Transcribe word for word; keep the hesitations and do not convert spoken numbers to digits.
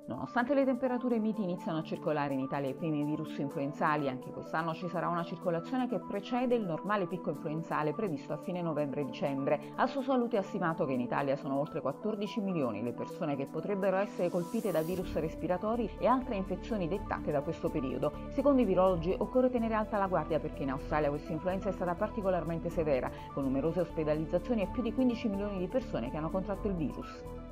Nonostante le temperature miti iniziano a circolare in Italia i primi virus influenzali, anche quest'anno ci sarà una circolazione che precede il normale picco influenzale previsto a fine novembre-dicembre. Assosalute ha stimato che in Italia sono oltre quattordici milioni le persone che potrebbero essere colpite da virus respiratori e altre infezioni dettate da questo periodo. Secondo i virologi occorre tenere alta la guardia perché in Australia questa influenza è stata particolarmente severa, con numerose ospedalizzazioni e più di quindici milioni di persone che hanno contratto il virus.